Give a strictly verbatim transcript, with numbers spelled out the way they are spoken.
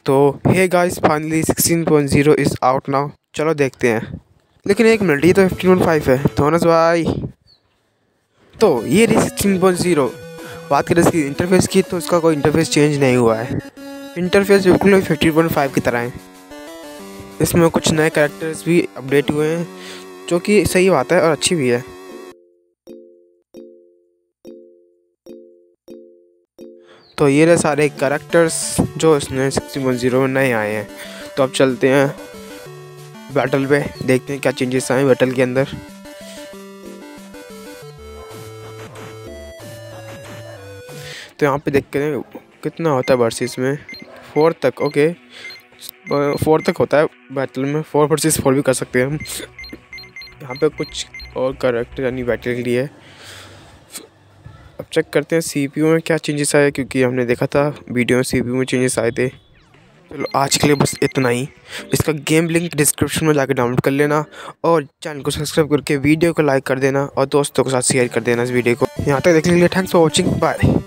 तो hey guys, finally sixteen point zero is out now. चलो देखते हैं। लेकिन एक मिनट, ये तो फिफ्टीन पॉइंट फाइव है थोनस भाई। तो ये रही सिक्सटीन पॉइंट ज़ीरो। बात करें इसकी इंटरफेस की तो इसका कोई इंटरफेस चेंज नहीं हुआ है। इंटरफेस बिल्कुल फिफ्टीन पॉइंट फाइव की तरह है। इसमें कुछ नए कैरेक्टर्स भी अपडेट हुए हैं जो कि सही बात है और अच्छी भी है। तो ये रहे सारे कैरेक्टर्स जो इसमें सिक्सटीन पॉइंट ज़ीरो में नए आए हैं। तो अब चलते हैं बैटल पे, देखते हैं क्या चेंजेस आए बैटल के अंदर। तो यहाँ पे देखते हैं कितना होता है वर्सेस में। फोर तक, ओके फोर तक होता है बैटल में। फोर वर्सेस फोर भी कर सकते हैं हम। यहाँ पे कुछ और कैरेक्टर यानी बैटल के लिए। अब चेक करते हैं सीपीयू में क्या चेंजेस आए, क्योंकि हमने देखा था वीडियो में सीपीयू में चेंजेस आए थे। चलो आज के लिए बस इतना ही। इसका गेम लिंक डिस्क्रिप्शन में जाकर डाउनलोड कर लेना और चैनल को सब्सक्राइब करके वीडियो को लाइक कर देना और दोस्तों के साथ शेयर कर देना इस वीडियो को। यहाँ तक देखने के लिए थैंक्स फॉर वॉचिंग, बाय।